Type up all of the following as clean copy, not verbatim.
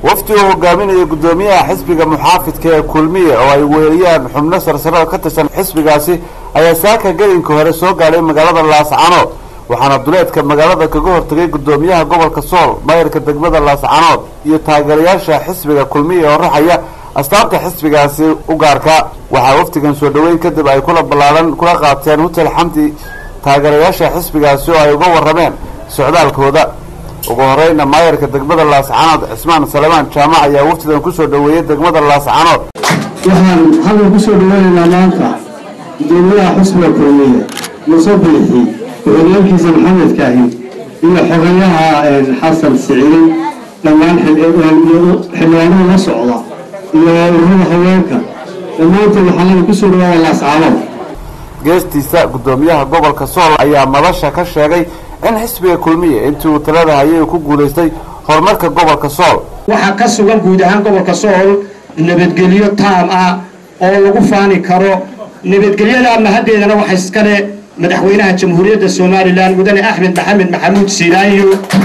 wafdi oo hogaaminaya gudoomiyaha xisbiga muxaafidka ee kulmiye oo ay weeriyaan xubno sarsare ka tirsan xisbigaasi ayaa saaka gelinka hore soo gaaray magaalada Laascaanood waxaana duleedka magaalada kaga hortagay gudoomiyaha gobolka Sool maayirka degmada Laascaanood iyo taageerayaasha xisbiga kulmiye oo raxaya astaanta xisbigaasi u gaarka waxa wafdigan soo dhaweyn kadib ay kula balaaran kula qaateen hotel Xamdi taageerayaasha xisbigaasi oo ay uga warameen socdaalkooda ugu horeyna maayirka degmada Laascaanood Cismaan Salamaan Jaamac ayaa wafdigan ku soo dhaweeyay degmada Laascaanood waxaan hadda ku soo dhaweynaynaa maanta gudoomiyaha xisbiga kulmiye musabbixi ku-xigeenkiisa Maxamed Kaahin iyo xogayaha Xasan Siciid dhammaan xildhibaanada la socda iyo ururada haweenka dhammaantood waxaan ku soo dhaweeyaa Laascaanood geestiisa gudoomiyaha gobolka Sool ayaa madasha ka sheegay in xisbiga kulmiye intuu talada hayay ku guuleystay horumarka gobolka Sool waxa ka sugan guud ahaan gobolka Sool nabadgelyo taam ah oo lagu faani karo nabadgelyada ama hadeedana waxa iskale madaxweynaha jamhuuriyadda Soomaaliland mudane Axmed Maxamed Maxamuud Siiraanyo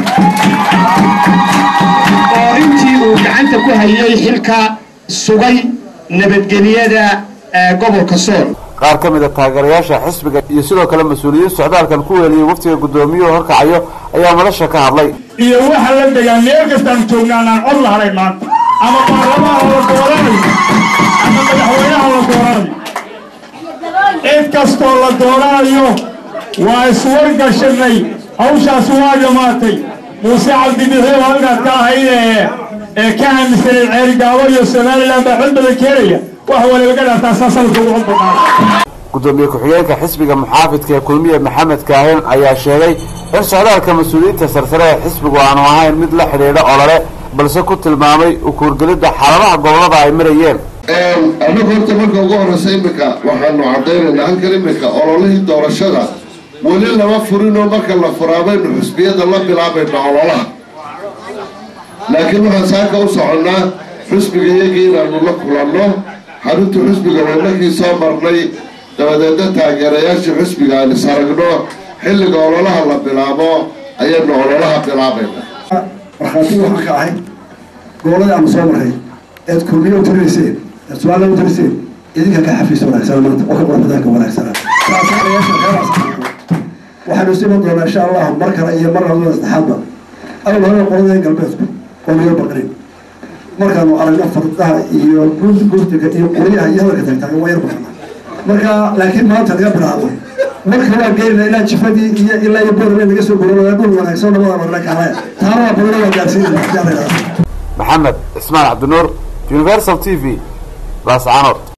oo intii uu gacanta ku hayay xilka sugay nabadgelyada gobolka Sool qaar ka mid ah taageerayaasha xisbiga iyo sidoo kale mas'uuliyiin socdaalkan ku weeliyay waftiga gudoomiyuhu horkacayo ayaa madasha ka hadlay iyo waxa la degan meel kasta aan joognaa cod la haray maanta ama baarlamaanka la dooranay ama madaxweynaha la dooranay cid kastoo la dooranayo waa iswargashanay hawshaas waa dhamaatay muuse cabdi bixi waa inaad ka ahayd ka aaminsan ceerigaabo iyo Soomaaliland baa cod badan keenaya gudoomiye ku-xigeenka xisbiga muxaafidka ee kulmiye Maxamed Kaahin ayaa sheegay in socdaalka mas'uuliyiinta sarsare ee xisbigu aanu ahayn mid la xiriira olole balse ku tilmaamay u kuurgelida xaaladaha gobolada ay marayeen anagu horta marka ugu horeysa imika waxaanu cadaynaynaa halkan imika ololihii doorashada weli lama furinoo marka la furaabaynu xisbiyada la bilaabayna ololaha laakiin waxaan saaka u soconnaa xisbiga iyagii inaanu la kulanno xarunta xisbiga wadnankii soo marnay dabadeedna taageerayaasha xisbiga aan is aragno xilliga ololaha la bilaabo ayaynu ololaha bilaabayna markhaati waxaan ka ahay goboladii aanu soo marray eed kulmiye u tirayseen eed Soomaaliya u tirayseen idinka ka xafiis wanaagsan maanta oo ka qorfadaanka wanaagsan waxaanu siman doonaa insha Allah mar kale iyo mar labaad saddexaadba awalna qoladii galbeedku oo laga baqrin markaanu aragno fardaha iyo gurdiga iyo qoriyaha iyo hadalka tagtaagan waa yar baxna marka laakiin maanta laga bilaabo marka la geeyna ilaa jifadii iyo ilaa iyo boorna laga soo gurado dhul wanaagsan labada marna kale taana badan gaarsiin Maxamed Ismaan Cabdi Nuur Universal TV Laascaanood.